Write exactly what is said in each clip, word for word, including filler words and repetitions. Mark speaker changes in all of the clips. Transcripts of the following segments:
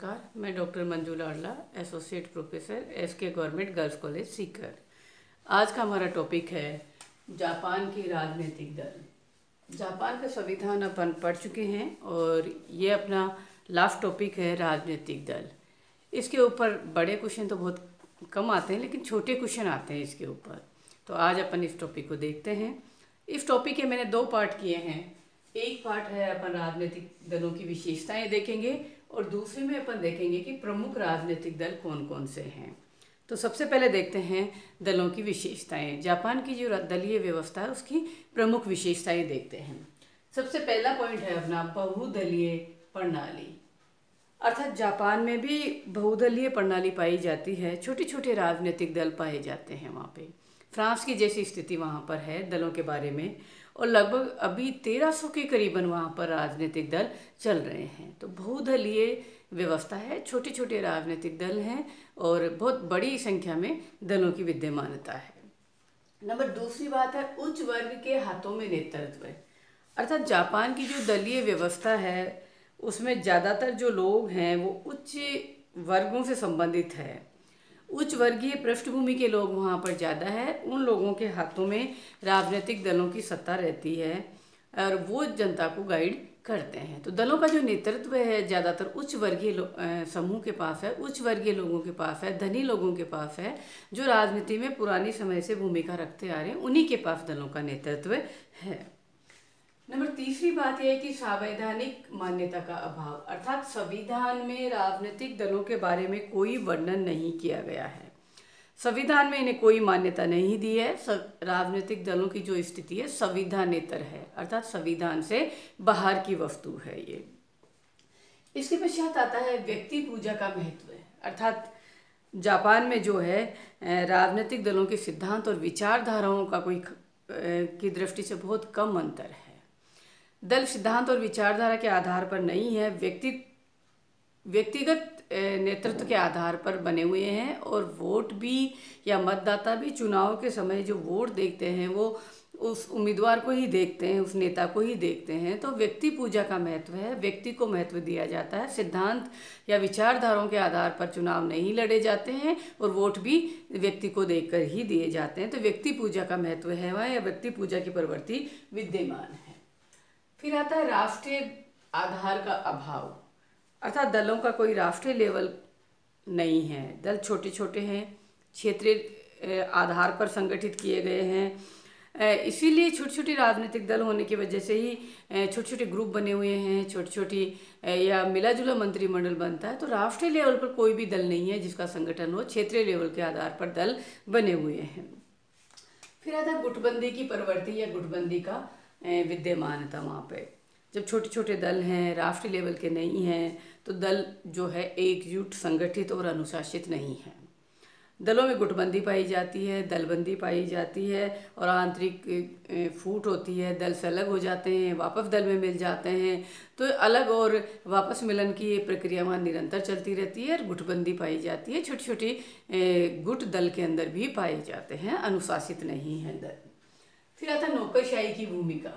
Speaker 1: नमस्कार, मैं doctor Manju Ladla, associate professor S K government girls college Sikar. आज का हमारा टॉपिक है जापान के राजनीतिक दल। जापान का संविधान अपन पढ़ चुके हैं और ये अपना लास्ट टॉपिक है राजनीतिक दल। इसके ऊपर बड़े क्वेश्चन तो बहुत कम आते हैं, लेकिन छोटे क्वेश्चन आते हैं इसके ऊपर। तो आज अपन इस टॉपिक को देखते हैं। इस टॉपिक के मैंने दो पार्ट किए हैं। एक पार्ट है अपन राजनीतिक दलों की विशेषताएं देखेंगे और दूसरे में अपन देखेंगे कि प्रमुख राजनीतिक दल कौन कौन से हैं। तो सबसे पहले देखते हैं दलों की विशेषताएं। जापान की जो दलीय व्यवस्था है उसकी प्रमुख विशेषताएं देखते हैं। सबसे पहला पॉइंट है अपना बहुदलीय प्रणाली, अर्थात जापान में भी बहुदलीय प्रणाली पाई जाती है। छोटे छोटे राजनीतिक दल पाए जाते हैं वहाँ पे। फ्रांस की जैसी स्थिति वहाँ पर है दलों के बारे में, और लगभग अभी तेरह सौ के करीबन वहाँ पर राजनीतिक दल चल रहे हैं। तो बहुदलीय व्यवस्था है, छोटे छोटे राजनीतिक दल हैं और बहुत बड़ी संख्या में दलों की विद्यमानता है। नंबर दूसरी बात है उच्च वर्ग के हाथों में नेतृत्व है, अर्थात जापान की जो दलीय व्यवस्था है उसमें ज़्यादातर जो लोग हैं वो उच्च वर्गों से संबंधित है। उच्च वर्गीय पृष्ठभूमि के लोग वहाँ पर ज़्यादा है। उन लोगों के हाथों में राजनीतिक दलों की सत्ता रहती है और वो जनता को गाइड करते हैं। तो दलों का जो नेतृत्व है ज़्यादातर उच्च वर्गीय समूह के पास है, उच्च वर्गीय लोगों के पास है, धनी लोगों के पास है, जो राजनीति में पुरानी समय से भूमिका रखते आ रहे हैं, उन्हीं के पास दलों का नेतृत्व है। नंबर तीसरी बात यह है कि संवैधानिक मान्यता का अभाव, अर्थात संविधान में राजनीतिक दलों के बारे में कोई वर्णन नहीं किया गया है। संविधान में इन्हें कोई मान्यता नहीं दी है। राजनीतिक दलों की जो स्थिति है संविधानेतर है, अर्थात संविधान से बाहर की वस्तु है ये। इसके पश्चात आता है व्यक्ति पूजा का महत्व है, अर्थात जापान में जो है राजनीतिक दलों के सिद्धांत और विचारधाराओं का कोई की दृष्टि से बहुत कम अंतर है। दल सिद्धांत और विचारधारा के आधार पर नहीं है, व्यक्ति व्यक्तिगत नेतृत्व के आधार पर बने हुए हैं। और वोट भी या मतदाता भी चुनाव के समय जो वोट देखते हैं वो उस उम्मीदवार को ही देखते हैं, उस नेता को ही देखते हैं। तो व्यक्ति पूजा का महत्व है, व्यक्ति को महत्व दिया जाता है। सिद्धांत या विचारधाराओं के आधार पर चुनाव नहीं लड़े जाते हैं और वोट भी व्यक्ति को देखकर ही दिए जाते हैं। तो व्यक्ति पूजा का महत्व है वहाँ, या व्यक्ति पूजा की प्रवृत्ति विद्यमान है। फिर आता है राष्ट्रीय आधार का अभाव, अर्थात दलों का कोई राष्ट्रीय लेवल नहीं है। दल छोटे छोटे हैं, क्षेत्रीय आधार पर संगठित किए गए हैं। इसीलिए छोटे छोटे राजनीतिक दल होने की वजह से ही छोटे छोटे ग्रुप बने हुए हैं, छोटी छोटी या मिला जुला मंत्रिमंडल बनता है। तो राष्ट्रीय लेवल पर कोई भी दल नहीं है जिसका संगठन हो, क्षेत्रीय लेवल के आधार पर दल बने हुए हैं। फिर आता है गुटबंदी की प्रवृत्ति या गुटबंदी का विद्यमानता। वहाँ पे जब छोटे छोटे दल हैं, राष्ट्रीय लेवल के नहीं हैं, तो दल जो है एकजुट, संगठित और अनुशासित नहीं है। दलों में गुटबंदी पाई जाती है, दलबंदी पाई जाती है और आंतरिक फूट होती है। दल से अलग हो जाते हैं, वापस दल में मिल जाते हैं। तो अलग और वापस मिलन की ये प्रक्रिया वहाँ निरंतर चलती रहती है और गुटबंदी पाई जाती है। छोटी छोटी गुट दल के अंदर भी पाए जाते हैं, अनुशासित नहीं है दल। फिर आता है नौकरशाही की भूमिका।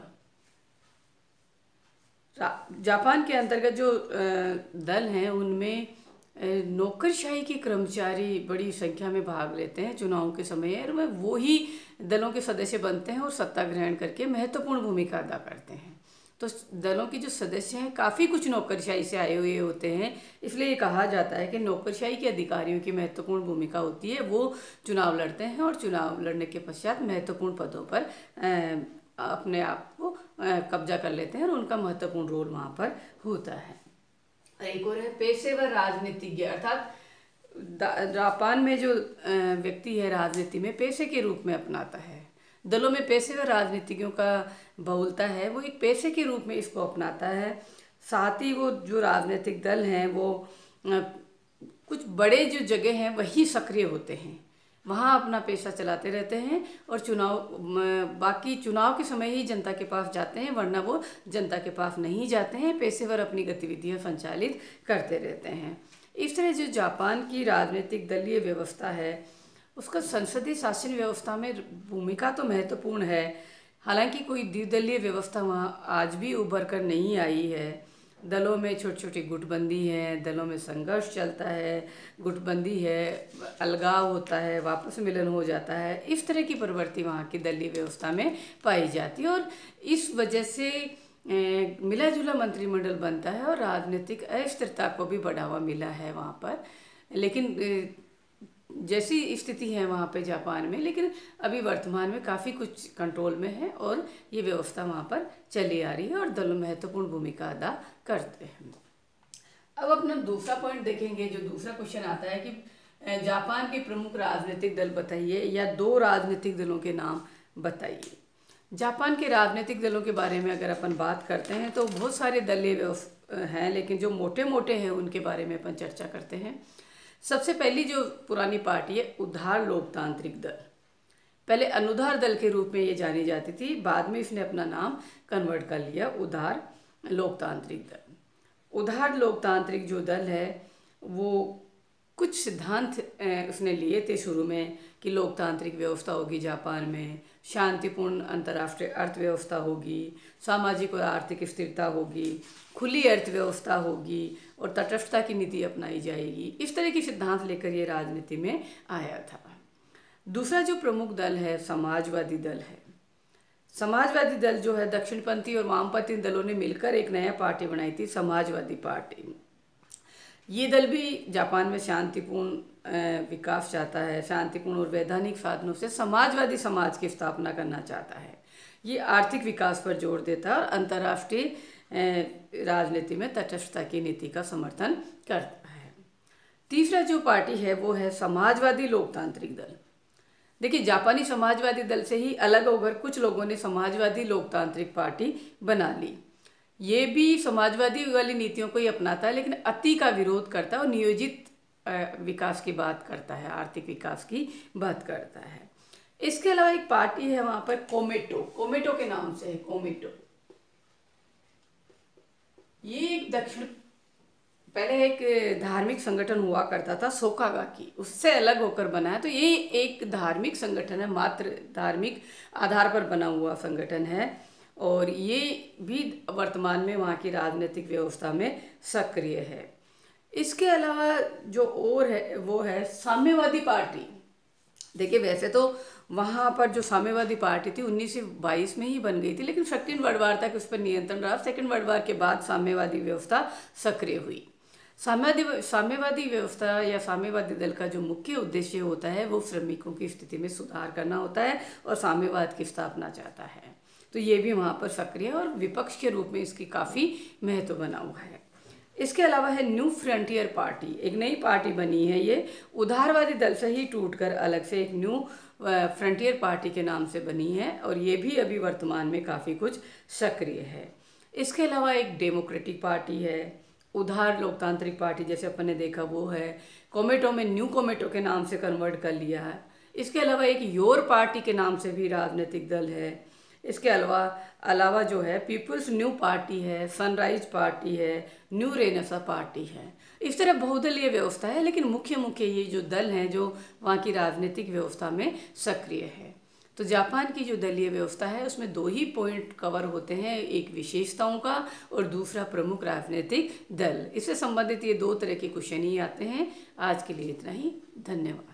Speaker 1: जापान के अंतर्गत जो दल हैं उनमें नौकरशाही के कर्मचारी बड़ी संख्या में भाग लेते हैं चुनाव के समय, और वह वो ही दलों के सदस्य बनते हैं और सत्ता ग्रहण करके महत्वपूर्ण भूमिका अदा करते हैं। तो दलों के जो सदस्य हैं काफ़ी कुछ नौकरशाही से आए हुए होते हैं, इसलिए ये कहा जाता है कि नौकरशाही के अधिकारियों की महत्वपूर्ण भूमिका होती है। वो चुनाव लड़ते हैं और चुनाव लड़ने के पश्चात महत्वपूर्ण पदों पर अपने आप को कब्जा कर लेते हैं और उनका महत्वपूर्ण रोल वहाँ पर होता है। एक और है पेशेवर राजनीतिज्ञ, अर्थात जापान में जो व्यक्ति है राजनीति में पेशे के रूप में अपनाता है। दलों में पेशेवर राजनीतिज्ञों का बहुलता है, वो एक पेशे के रूप में इसको अपनाता है। साथ ही वो जो राजनीतिक दल हैं वो कुछ बड़े जो जगह हैं वही सक्रिय होते हैं, वहाँ अपना पेशा चलाते रहते हैं और चुनाव बाकी चुनाव के समय ही जनता के पास जाते हैं, वरना वो जनता के पास नहीं जाते हैं। पेशेवर अपनी गतिविधियाँ संचालित करते रहते हैं। इस तरह जो जापान की राजनीतिक दलीय व्यवस्था है उसका संसदीय शासन व्यवस्था में भूमिका तो महत्वपूर्ण है। हालांकि कोई द्विदलीय व्यवस्था वहाँ आज भी उभर कर नहीं आई है। दलों में छोटी छोटी गुटबंदी है, दलों में संघर्ष चलता है, गुटबंदी है, अलगाव होता है, वापस मिलन हो जाता है। इस तरह की प्रवृत्ति वहाँ की दलीय व्यवस्था में पाई जाती है और इस वजह से मिला जुला मंत्रिमंडल बनता है और राजनीतिक अस्थिरता को भी बढ़ावा मिला है वहाँ पर। लेकिन जैसी स्थिति है वहाँ पे जापान में, लेकिन अभी वर्तमान में काफ़ी कुछ कंट्रोल में है और ये व्यवस्था वहाँ पर चली आ रही है और दल महत्वपूर्ण भूमिका अदा करते हैं। अब अपना दूसरा पॉइंट देखेंगे। जो दूसरा क्वेश्चन आता है कि जापान के प्रमुख राजनीतिक दल बताइए या दो राजनीतिक दलों के नाम बताइए। जापान के राजनीतिक दलों के बारे में अगर अपन बात करते हैं तो बहुत सारे दलीय हैं, लेकिन जो मोटे मोटे हैं उनके बारे में अपन चर्चा करते हैं। सबसे पहली जो पुरानी पार्टी है उदार लोकतांत्रिक दल, पहले अनुदार दल के रूप में ये जानी जाती थी, बाद में इसने अपना नाम कन्वर्ट कर लिया उदार लोकतांत्रिक दल। उदार लोकतांत्रिक जो दल है वो कुछ सिद्धांत उसने लिए थे शुरू में कि लोकतांत्रिक व्यवस्था होगी जापान में, शांतिपूर्ण अंतर्राष्ट्रीय अर्थव्यवस्था होगी, सामाजिक और आर्थिक स्थिरता होगी, खुली अर्थव्यवस्था होगी और तटस्थता की नीति अपनाई जाएगी। इस तरह के सिद्धांत लेकर ये राजनीति में आया था। दूसरा जो प्रमुख दल है समाजवादी दल है। समाजवादी दल जो है दक्षिणपंथी और वामपंथी दलों ने मिलकर एक नया पार्टी बनाई थी, समाजवादी पार्टी। ये दल भी जापान में शांतिपूर्ण विकास चाहता है, शांतिपूर्ण और वैधानिक साधनों से समाजवादी समाज की स्थापना करना चाहता है। ये आर्थिक विकास पर जोर देता है और अंतर्राष्ट्रीय राजनीति में तटस्थता की नीति का समर्थन करता है। तीसरा जो पार्टी है वो है समाजवादी लोकतांत्रिक दल। देखिए, जापानी समाजवादी दल से ही अलग होकर कुछ लोगों ने समाजवादी लोकतांत्रिक पार्टी बना ली। ये भी समाजवादी वाली नीतियों को ही अपनाता है, लेकिन अति का विरोध करता है और नियोजित विकास की बात करता है, आर्थिक विकास की बात करता है। इसके अलावा एक पार्टी है वहाँ पर कोमेटो, कोमेटो के नाम से है कोमेटो। ये एक दक्षिण पहले एक धार्मिक संगठन हुआ करता था सोकागाकी, उससे अलग होकर बना है। तो ये एक धार्मिक संगठन है, मात्र धार्मिक आधार पर बना हुआ संगठन है और ये भी वर्तमान में वहाँ की राजनीतिक व्यवस्था में सक्रिय है। इसके अलावा जो और है वो है साम्यवादी पार्टी। देखिए, वैसे तो वहाँ पर जो साम्यवादी पार्टी थी उन्नीस सौ बाईस में ही बन गई थी, लेकिन सेकेंड वर्ल्ड वार तक उस पर नियंत्रण रहा। सेकेंड वर्ल्ड वार के बाद साम्यवादी व्यवस्था सक्रिय हुई। साम्यवादी साम्यवादी व्यवस्था या साम्यवादी दल का जो मुख्य उद्देश्य होता है वो श्रमिकों की स्थिति में सुधार करना होता है और साम्यवाद की स्थापना चाहता है। तो ये भी वहाँ पर सक्रिय है और विपक्ष के रूप में इसकी काफ़ी महत्व बना हुआ है। इसके अलावा है न्यू फ्रंटियर पार्टी, एक नई पार्टी बनी है। ये उदारवादी दल से ही टूटकर अलग से एक न्यू फ्रंटियर पार्टी के नाम से बनी है और ये भी अभी वर्तमान में काफ़ी कुछ सक्रिय है। इसके अलावा एक डेमोक्रेटिक पार्टी है, उदार लोकतांत्रिक पार्टी जैसे अपन ने देखा वो है। कोमेटो में न्यू कोमेटो के नाम से कन्वर्ट कर लिया है। इसके अलावा एक योर पार्टी के नाम से भी राजनीतिक दल है। इसके अलावा अलावा जो है पीपल्स न्यू पार्टी है, सनराइज पार्टी है, न्यू रेनेसा पार्टी है। इस तरह बहुदलीय व्यवस्था है, लेकिन मुख्य मुख्य ये जो दल हैं जो वहाँ की राजनीतिक व्यवस्था में सक्रिय है। तो जापान की जो दलीय व्यवस्था है उसमें दो ही पॉइंट कवर होते हैं, एक विशेषताओं का और दूसरा प्रमुख राजनीतिक दल। इससे संबंधित ये दो तरह के क्वेश्चन ही आते हैं। आज के लिए इतना ही, धन्यवाद।